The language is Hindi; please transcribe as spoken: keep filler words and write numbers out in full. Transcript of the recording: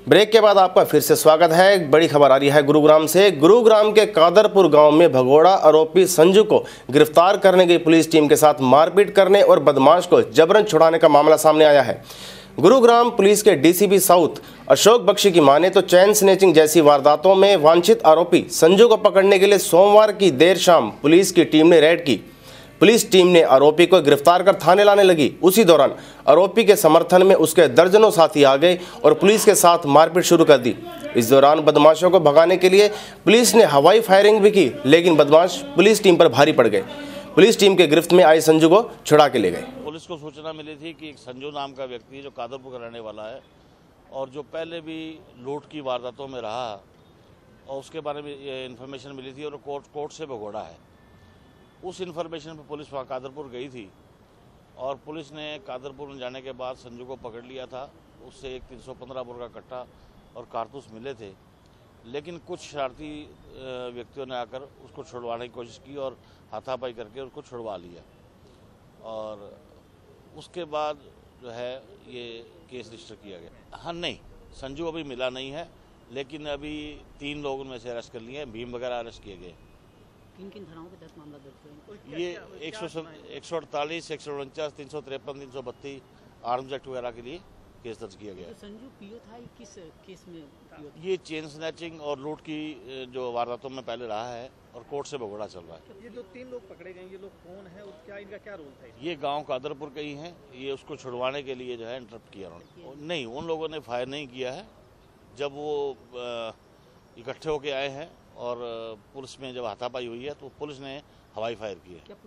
ब्रेक के बाद आपका फिर से स्वागत है। एक बड़ी खबर आ रही है गुरुग्राम से। गुरुग्राम के कादरपुर गांव में भगोड़ा आरोपी संजू को गिरफ्तार करने गई पुलिस टीम के साथ मारपीट करने और बदमाश को जबरन छुड़ाने का मामला सामने आया है। गुरुग्राम पुलिस के डीसीपी साउथ अशोक बख्शी की माने तो चैन स्नैचिंग जैसी वारदातों में वांछित आरोपी संजू को पकड़ने के लिए सोमवार की देर शाम पुलिस की टीम ने रेड की। पुलिस टीम ने आरोपी को गिरफ्तार कर थाने लाने लगी। उसी दौरान आरोपी के समर्थन में उसके दर्जनों साथी आ गए और पुलिस के साथ मारपीट शुरू कर दी। इस दौरान बदमाशों को भगाने के लिए पुलिस ने हवाई फायरिंग भी की, लेकिन बदमाश पुलिस टीम पर भारी पड़ गए। पुलिस टीम के गिरफ्त में आए संजू को छुड़ा के ले गए। पुलिस को सूचना मिली थी कि एक संजू नाम का व्यक्ति जो कादरपुर का रहने वाला है और जो पहले भी लूट की वारदातों में रहा और उसके बारे में इन्फॉर्मेशन मिली थी और कोर्ट कोर्ट से भगोड़ा है। उस इन्फॉर्मेशन पर पुलिस वहाँ कादरपुर गई थी और पुलिस ने कादरपुर में जाने के बाद संजू को पकड़ लिया था। उससे एक तीन सौ पंद्रह बोर का कट्टा और कारतूस मिले थे, लेकिन कुछ शरारती व्यक्तियों ने आकर उसको छुड़वाने की कोशिश की और हाथापाई करके उसको छुड़वा लिया। और उसके बाद जो है ये केस रजिस्टर किया गया। हाँ, नहीं, संजू अभी मिला नहीं है, लेकिन अभी तीन लोगों में से अरेस्ट कर लिए हैं। भीम वगैरह अरेस्ट किए गए। किन किन धाराओं पे दस मामला दर्ज हुए? ये एक सौ एक सौ अड़तालीस, एक सौ उनचास, तीन सौ तिरपन, तीन सौ बत्तीस आर्म्स एक्ट वगैरह के लिए केस दर्ज किया गया। तो संजू पीओ था, किस केस में पीओ था? ये चेन स्नैचिंग और लूट की जो वारदातों में पहले रहा है और कोर्ट से भगोड़ा चल रहा है। ये जो तीन लोग पकड़े गए, ये लोग कौन है और क्या इनका क्या रोल था? ये गांव कादरपुर के ही हैं। ये उसको छुड़वाने के लिए जो है इंटरप्ट किया उन्होंने। नहीं, उन लोगों ने फायर नहीं किया है। जब वो इकट्ठे होके आए हैं और पुलिस में जब हाथापाई हुई है तो पुलिस ने हवाई फायर की है।